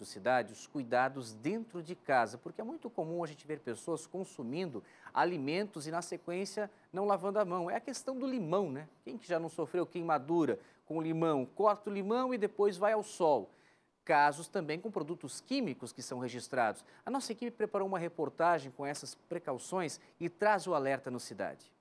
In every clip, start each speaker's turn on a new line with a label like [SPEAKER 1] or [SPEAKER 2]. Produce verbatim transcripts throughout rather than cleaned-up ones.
[SPEAKER 1] do Cidade, os cuidados dentro de casa, porque é muito comum a gente ver pessoas consumindo alimentos e, na sequência, não lavando a mão. É a questão do limão, né? Quem que já não sofreu queimadura com limão? Corta o limão e depois vai ao sol. Casos também com produtos químicos que são registrados. A nossa equipe preparou uma reportagem com essas precauções e traz o alerta no Cidade.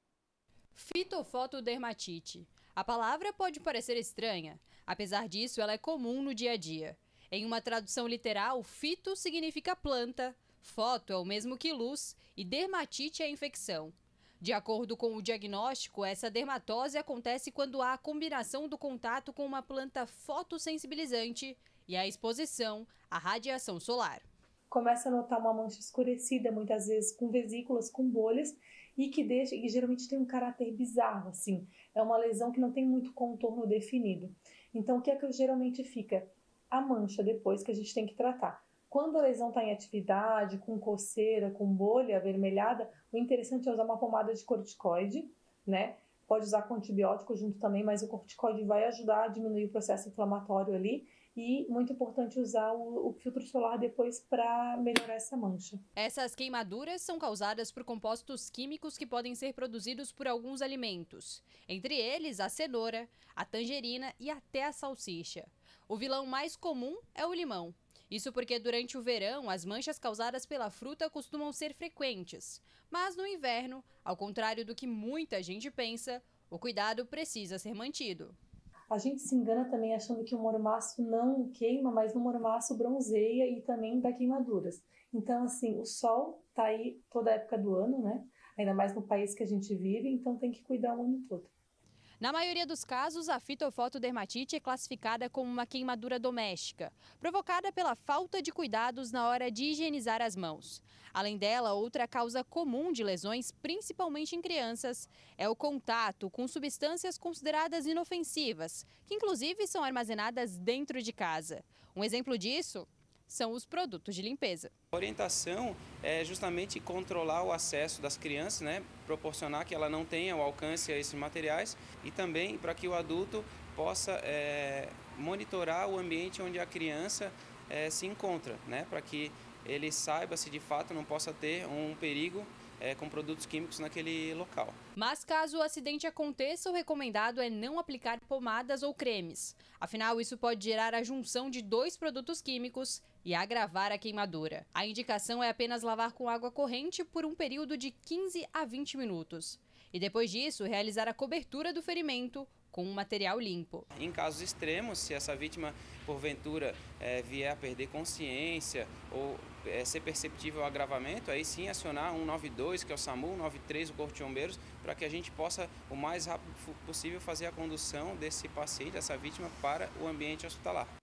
[SPEAKER 2] Fitofotodermatite. A palavra pode parecer estranha. Apesar disso, ela é comum no dia a dia. Em uma tradução literal, fito significa planta, foto é o mesmo que luz e dermatite é infecção. De acordo com o diagnóstico, essa dermatose acontece quando há a combinação do contato com uma planta fotossensibilizante e a exposição à radiação solar.
[SPEAKER 3] Começa a notar uma mancha escurecida, muitas vezes com vesículas, com bolhas, e que deixa, e geralmente tem um caráter bizarro, assim. É uma lesão que não tem muito contorno definido. Então, o que é que geralmente fica? A mancha depois que a gente tem que tratar. Quando a lesão está em atividade, com coceira, com bolha avermelhada, o interessante é usar uma pomada de corticoide, né? Pode usar com antibiótico junto também, mas o corticoide vai ajudar a diminuir o processo inflamatório ali. E muito importante usar o, o filtro solar depois para melhorar essa mancha.
[SPEAKER 2] Essas queimaduras são causadas por compostos químicos que podem ser produzidos por alguns alimentos. Entre eles, a cenoura, a tangerina e até a salsicha. O vilão mais comum é o limão. Isso porque durante o verão, as manchas causadas pela fruta costumam ser frequentes. Mas no inverno, ao contrário do que muita gente pensa, o cuidado precisa ser mantido.
[SPEAKER 3] A gente se engana também achando que o mormaço não queima, mas no mormaço bronzeia e também dá queimaduras. Então, assim, o sol tá aí toda a época do ano, né? Ainda mais no país que a gente vive, então tem que cuidar o ano todo.
[SPEAKER 2] Na maioria dos casos, a fitofotodermatite é classificada como uma queimadura doméstica, provocada pela falta de cuidados na hora de higienizar as mãos. Além dela, outra causa comum de lesões, principalmente em crianças, é o contato com substâncias consideradas inofensivas, que inclusive são armazenadas dentro de casa. Um exemplo disso são os produtos de limpeza.
[SPEAKER 4] A orientação é justamente controlar o acesso das crianças, né? Proporcionar que ela não tenha o alcance a esses materiais e também para que o adulto possa é, monitorar o ambiente onde a criança é, se encontra, né? Para que ele saiba se de fato não possa ter um perigo É, com produtos químicos naquele local.
[SPEAKER 2] Mas caso o acidente aconteça, o recomendado é não aplicar pomadas ou cremes. Afinal, isso pode gerar a junção de dois produtos químicos e agravar a queimadura. A indicação é apenas lavar com água corrente por um período de quinze a vinte minutos. E depois disso, realizar a cobertura do ferimento com um material limpo.
[SPEAKER 4] Em casos extremos, se essa vítima, porventura, é, vier a perder consciência ou é, ser perceptível o agravamento, aí sim acionar um nove dois, que é o SAMU, um nove três, o Corpo de Bombeiros, para que a gente possa, o mais rápido possível, fazer a condução desse paciente, dessa vítima, para o ambiente hospitalar.